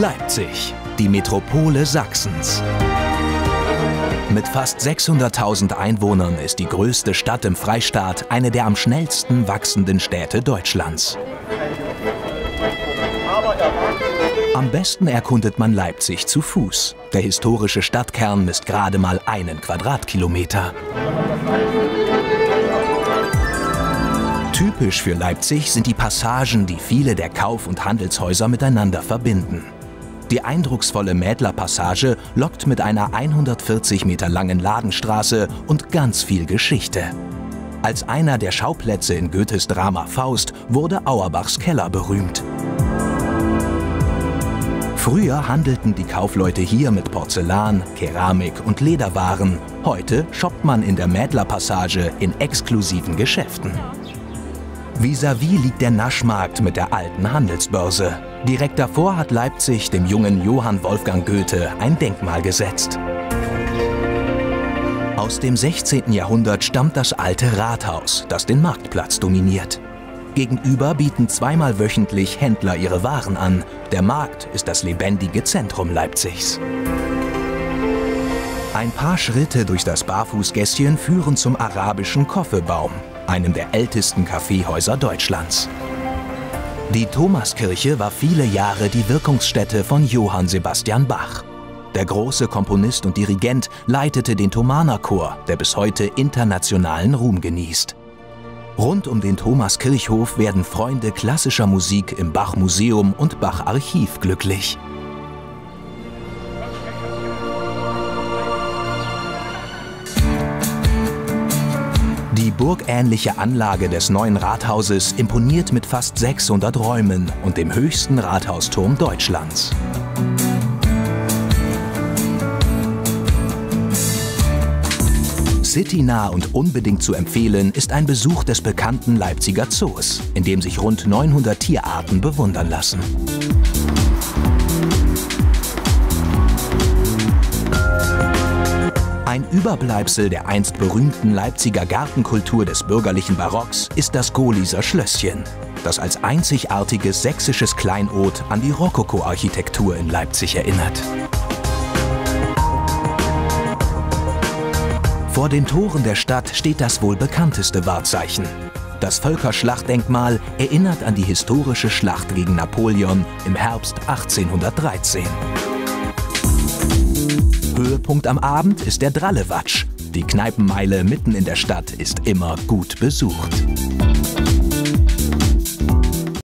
Leipzig, die Metropole Sachsens. Mit fast 600.000 Einwohnern ist die größte Stadt im Freistaat eine der am schnellsten wachsenden Städte Deutschlands. Am besten erkundet man Leipzig zu Fuß. Der historische Stadtkern misst gerade mal 1 Quadratkilometer. Typisch für Leipzig sind die Passagen, die viele der Kauf- und Handelshäuser miteinander verbinden. Die eindrucksvolle Mädler-Passage lockt mit einer 140 Meter langen Ladenstraße und ganz viel Geschichte. Als einer der Schauplätze in Goethes Drama Faust wurde Auerbachs Keller berühmt. Früher handelten die Kaufleute hier mit Porzellan, Keramik und Lederwaren. Heute shoppt man in der Mädler-Passage in exklusiven Geschäften. Vis-à-vis liegt der Naschmarkt mit der alten Handelsbörse. Direkt davor hat Leipzig dem jungen Johann Wolfgang Goethe ein Denkmal gesetzt. Aus dem 16. Jahrhundert stammt das alte Rathaus, das den Marktplatz dominiert. Gegenüber bieten zweimal wöchentlich Händler ihre Waren an. Der Markt ist das lebendige Zentrum Leipzigs. Ein paar Schritte durch das Barfußgässchen führen zum arabischen Koffebaum, einem der ältesten Kaffeehäuser Deutschlands. Die Thomaskirche war viele Jahre die Wirkungsstätte von Johann Sebastian Bach. Der große Komponist und Dirigent leitete den Thomanerchor, der bis heute internationalen Ruhm genießt. Rund um den Thomaskirchhof werden Freunde klassischer Musik im Bach-Museum und Bach-Archiv glücklich. Die burgähnliche Anlage des neuen Rathauses imponiert mit fast 600 Räumen und dem höchsten Rathausturm Deutschlands. Citynah und unbedingt zu empfehlen ist ein Besuch des bekannten Leipziger Zoos, in dem sich rund 900 Tierarten bewundern lassen. Ein Überbleibsel der einst berühmten Leipziger Gartenkultur des bürgerlichen Barocks ist das Gohlieser Schlösschen, das als einzigartiges sächsisches Kleinod an die Rokoko-Architektur in Leipzig erinnert. Vor den Toren der Stadt steht das wohl bekannteste Wahrzeichen. Das Völkerschlachtdenkmal erinnert an die historische Schlacht gegen Napoleon im Herbst 1813. Höhepunkt am Abend ist der Drallewatsch. Die Kneipenmeile mitten in der Stadt ist immer gut besucht.